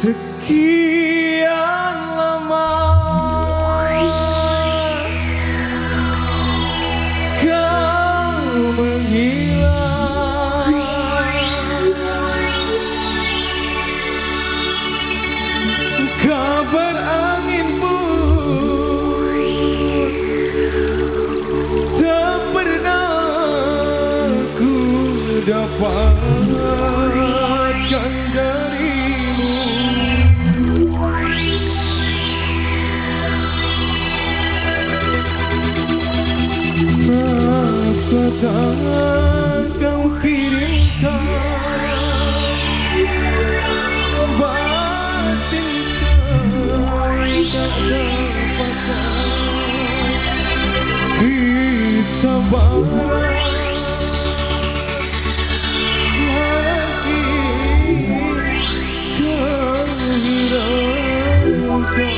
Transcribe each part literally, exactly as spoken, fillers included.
Sekian lama kau menghilang, kabar angin pun tak pernah ku dapatkan darimu. Tak kau kirimkan batin tak dapatkan kesabaran lagi kehiraukan.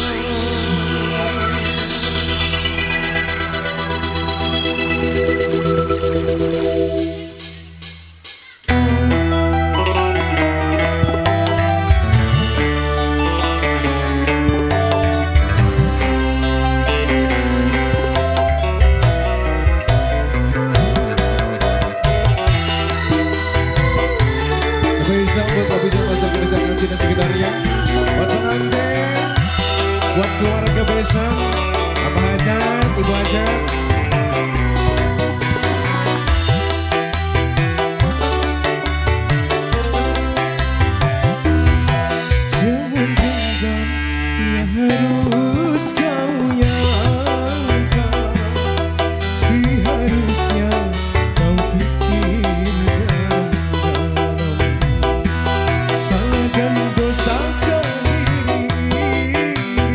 Dan sekitarnya, buat pengantin, buat keluarga besar, apa hajat, ibu hajat. Jangan genggam yang harus kau nyangka, seharusnya kau pikirkan dalam dosakan diri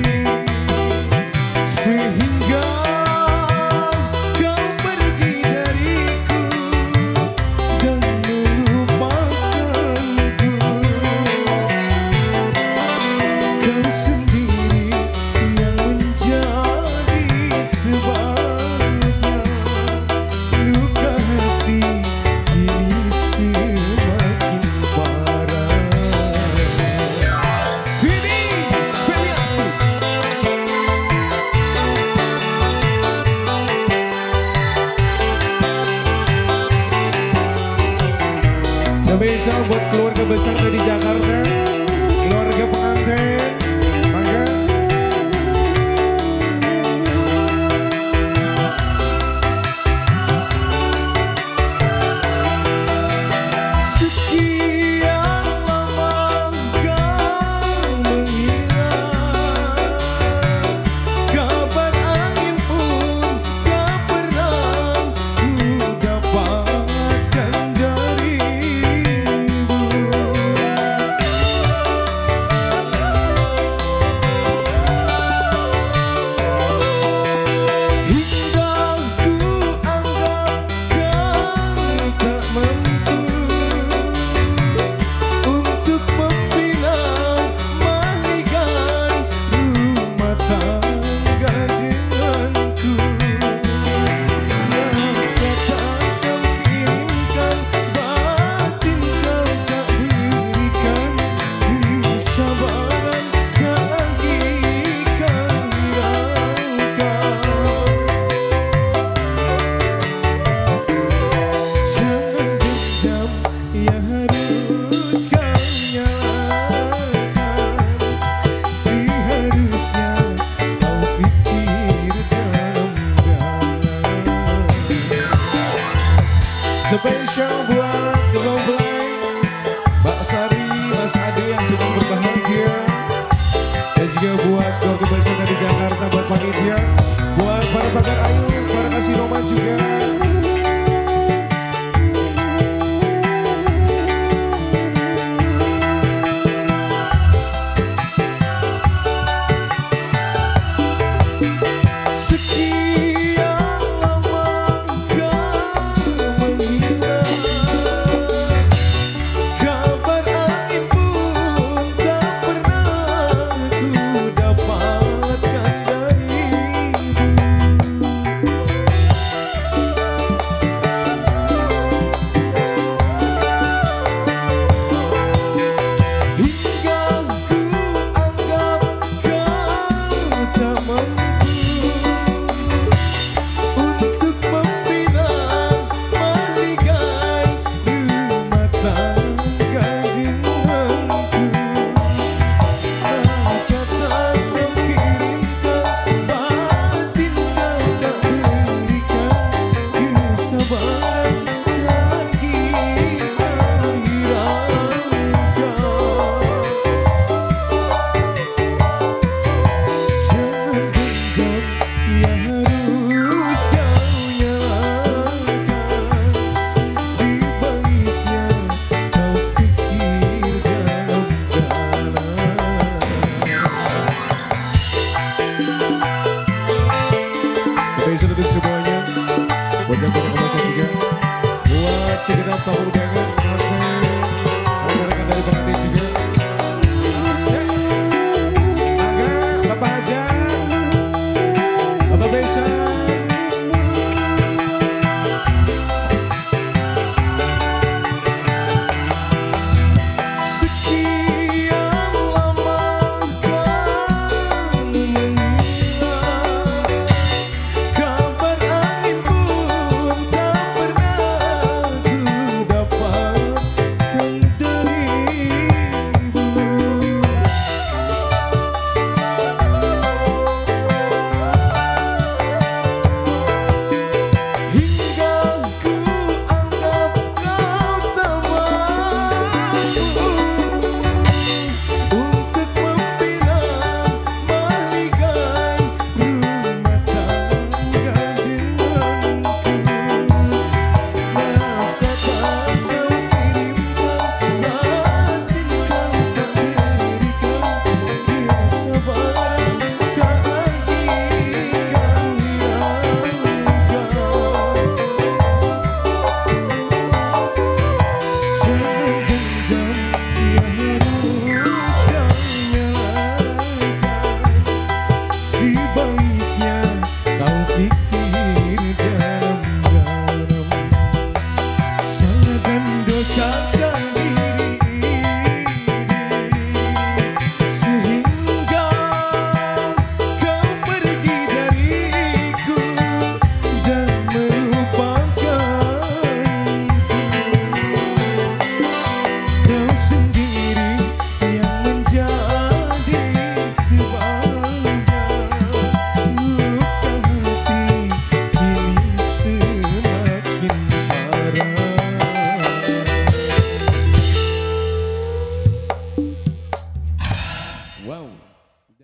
sehingga kau pergi dariku dan melupakanku. Kau sendiri yang menjadi sebabnya luka hati ini semakin parah. Spesial buat keluarga besar dari Jakarta, keluarga pengantin, mangga. Sekian lama kau menghilang, kabar angin pun tak pernah ku dapatkan dari spesial buat Gembleng, Mbak Sari, Mas Ade yang sedang berbahagia, dan juga buat keluarga besar dari Jakarta, buat panitia, buat para pagar ayu, para kasih roman juga. Sekian lama kau menghilang, buat segenap tamu undangan, rekan-rekan dari pengantin juga. Asik. Angga, Bapak Haja, Bapak Besa. Wow.